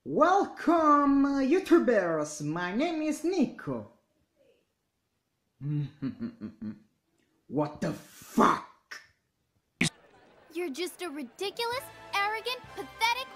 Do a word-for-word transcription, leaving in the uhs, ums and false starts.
Welcome, uh, YouTubers! My name is Nico. What the fuck? You're just a ridiculous, arrogant, pathetic